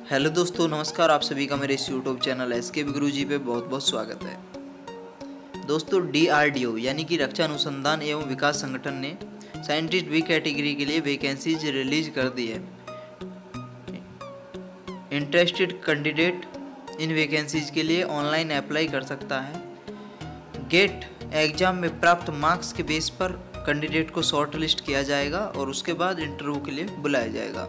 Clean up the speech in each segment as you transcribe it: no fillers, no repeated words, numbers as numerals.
Hello दोस्तों, नमस्कार। आप सभी का मेरे इस यूट्यूब चैनल SKB गुरुजी पे बहुत बहुत स्वागत है। दोस्तों, DRDO यानी कि रक्षा अनुसंधान एवं विकास संगठन ने साइंटिस्ट बी कैटेगरी के लिए वैकेंसीज रिलीज कर दी है। इंटरेस्टेड कैंडिडेट इन वैकेंसीज के लिए ऑनलाइन अप्लाई कर सकता है। गेट एग्जाम में प्राप्त मार्क्स के बेस पर कैंडिडेट को शॉर्ट लिस्ट किया जाएगा और उसके बाद इंटरव्यू के लिए बुलाया जाएगा।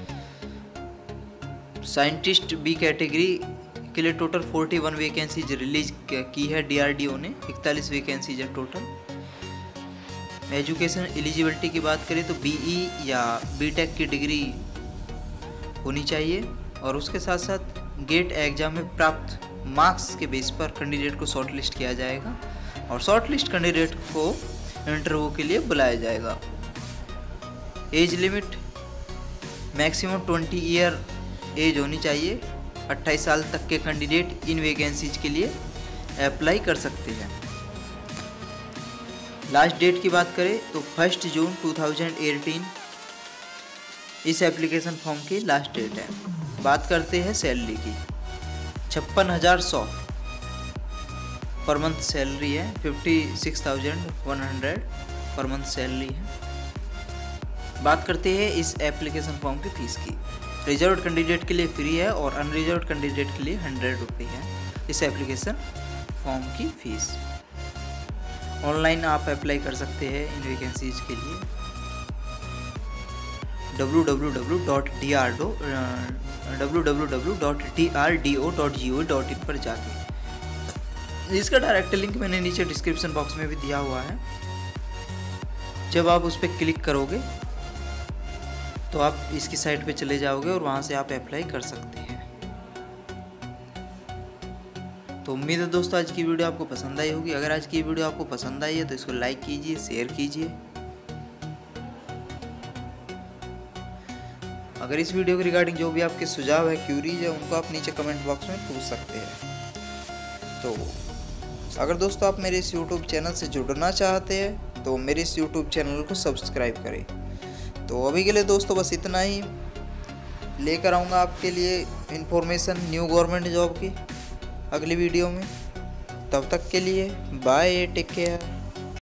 साइंटिस्ट बी कैटेगरी के लिए टोटल 41 वैकेंसीज रिलीज की है DRDO ने। 41 वैकेंसीज है टोटल। एजुकेशन एलिजिबिलिटी की बात करें तो BE या BTech की डिग्री होनी चाहिए और उसके साथ साथ गेट एग्जाम में प्राप्त मार्क्स के बेस पर कैंडिडेट को शॉर्ट लिस्ट किया जाएगा और शॉर्ट लिस्ट कैंडिडेट को इंटरव्यू के लिए बुलाया जाएगा। Age limit maximum 20 year age होनी चाहिए। 28 साल तक के कैंडिडेट इन वैकेंसीज के लिए अप्लाई कर सकते हैं। लास्ट डेट की बात करें तो 1 जून 2018 इस एप्लीकेशन फॉर्म की लास्ट डेट है। बात करते हैं सैलरी की। 56,100 पर मंथ सैलरी है। 56,100 पर मंथ सैलरी है। बात करते हैं इस एप्लीकेशन फॉर्म की फीस की। रिजर्व कैंडिडेट के लिए फ्री है और अनरिजर्व कैंडिडेट के लिए 100 रुपये है इस एप्लीकेशन फॉर्म की फीस। ऑनलाइन आप अप्लाई कर सकते हैं इन वैकेंसीज के लिए www.drdo.gov.in पर जाके। इसका डायरेक्ट लिंक मैंने नीचे डिस्क्रिप्शन बॉक्स में भी दिया हुआ है। जब आप उस पर क्लिक करोगे तो आप इसकी साइट पे चले जाओगे और वहाँ से आप अप्लाई कर सकते हैं। तो उम्मीद है दोस्तों आज की वीडियो आपको पसंद आई होगी। अगर आज की वीडियो आपको पसंद आई है तो इसको लाइक कीजिए, शेयर कीजिए। अगर इस वीडियो के रिगार्डिंग जो भी आपके सुझाव है, क्यूरीज है, उनको आप नीचे कमेंट बॉक्स में पूछ सकते हैं। तो अगर दोस्तों आप मेरे इस यूट्यूब चैनल से जुड़ना चाहते हैं तो मेरे इस यूट्यूब चैनल को सब्सक्राइब करें। तो अभी के लिए दोस्तों बस इतना ही लेकर आऊँगा आपके लिए इन्फॉर्मेशन न्यू गवर्नमेंट जॉब की अगली वीडियो में। तब तक के लिए बाय, टेक केयर।